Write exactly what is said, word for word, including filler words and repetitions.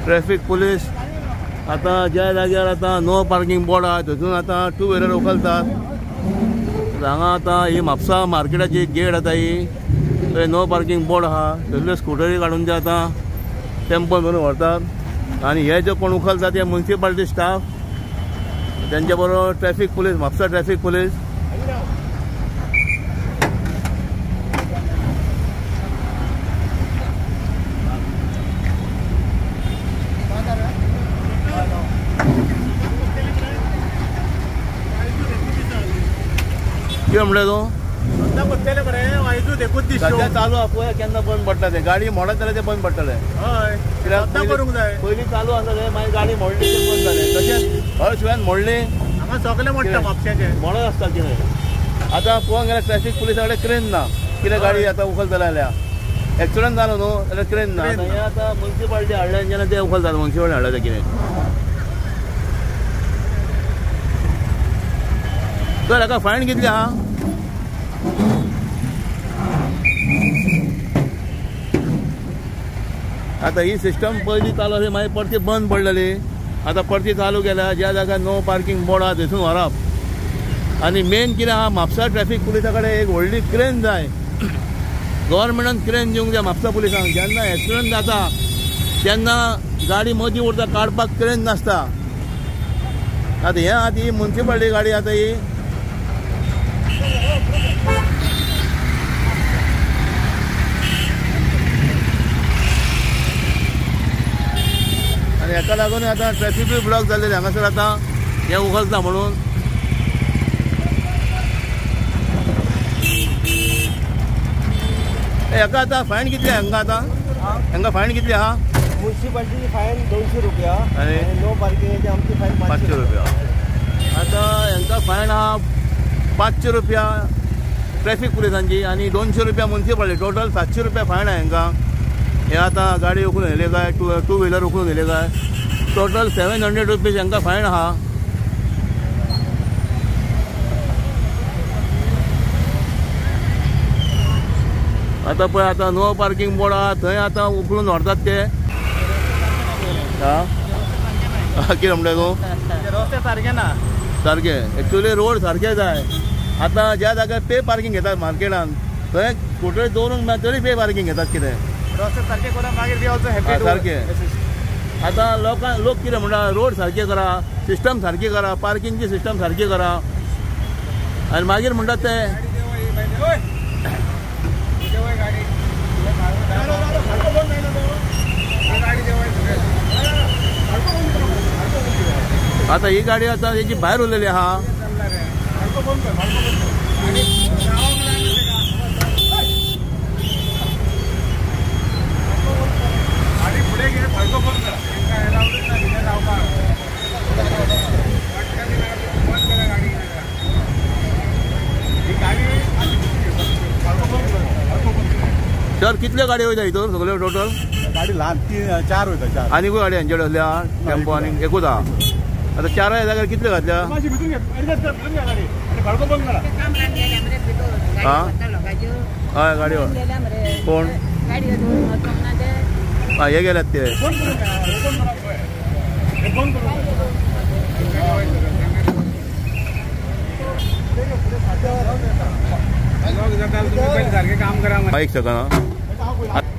Traffic police आता ज्या जाग्यार आता नो पार्किंग बोर्ड आहा थंयसून आता टू व्हिलर उखलतात. हांगा आता ही म्हापसा मार्केटाची गेट आता ही थंय नो पार्किंग बोर्ड आहा थंयसल्यो स्कुटरी काडून ते आता टेम्पो करून व्हरतात. आनी हे जे कोण उखलतात ते म्युन्सिपालिटी स्टाफ त्यांच्या बरोबर traffic police Mapusa traffic police. कितें म्हणले तूं सध्या चालू आहा पळय केन्ना बंद पडटा ते गाडी मोडत जाल्यार ते बंद पडटले. हय करूंक जाय पयलीं चालू आसले मागीर गाडी मोडली ते बंद जाले तशेंच हय शिवाय मोडली हांगा सगळे मोडटा म्हापशाचे मोडत आसता कितें. आतां पळोवंक गेल्यार ट्रॅफिक पुलिसा कडेन क्रेन ना कितें गाडी आतां उखलतले जाल्यार एक्सिडंट जालो न्हू जाल्यार क्रेन ना. हे आतां म्युन्सिपालिटी हाडल्यान जेन्ना ते उखलतात म्युन्सिपालिटी हाडल्या ते कितें तर हाका फायन कितली आहा. आता ही सिस्टम पयलीं चालू आसली मागीर परती बंद पडलेली आता परती चालू केल्या. ज्या जाग्यार नो पार्किंग बोर्ड आहा थंयसून व्हरप. आनी मेन कितें आहा म्हापसा ट्रॅफिक पुलिसा कडेन एक व्हडली क्रेन जाय. गव्हर्मेंटान क्रेन दिवंक जाय म्हापसा पुलिसांक. जेन्ना एक्सिडंट जाता तेन्ना गाडी मदीं उरता काडपाक क्रेन नासता. आतां हें आतां ही म्युन्सिपालिटी गाडी आतां ही आनी हेका लागून आतां ट्रॅफिकूय ब्लॉक जाल्लेले हांगासर आतां हें उखलता म्हणून. हेका आतां फायन कितली हांकां आतां हांकां फायन कितली आहा. म्युन्सिपालिटीची फायन दोनशे रुपया आनी नो पार्किंगाची आमची फायन पांचशे रुपया. आतां हांकां फायन आहा पांचशे रुपया ट्रॅफिक पुलिसांची आनी दोनशे रुपया म्युन्सिपालिटी. टोटल सातशे रुपया फायन आहे हांकां. हे आतां गाडी उखलून येयले काय टू टू व्हिलर उखलून येयले काय टोटल सेवन हंड्रेड रुपीज हांकां फायन आहा. आतां पळय आतां नो पार्किंग बोर्ड आहा थंय आतां उखलून व्हरतात ते. आं कितें म्हणटा तूं रस्ते सारके ना सारके एक्चुअली रोड सारके जाय. आतां ज्या जाग्यार पे पार्किंग घेतात मार्केटान थंय स्कुटरी दवरूंक मेळना तरी पे पार्किंग घेतात कितें रस्ते सारके करून मागीर दे ऑल्सो हॅपी सारके. आतां लोकांक लोक कितें म्हणटा रोड सारके करा सिस्टम सारकी करा पार्किंगची सिस्टम सारकी करा आनी मागीर म्हणटात ते आतां ही गाडी आतां हेची भायर उरलेली आहा. सर कितल्यो गाडी वयता हितूर सगल्यो टोटल गाडी ल्हान तीन चार वयता चार आनीकूय गाडी हांचेडे असल्या टेम्पो आनी एकूच आहा. आतां चाराय जाग्यार कितल्यो घातल्या. आं हय गाडी कोण हय हे गेल्यात ते काम करा एक सेकंड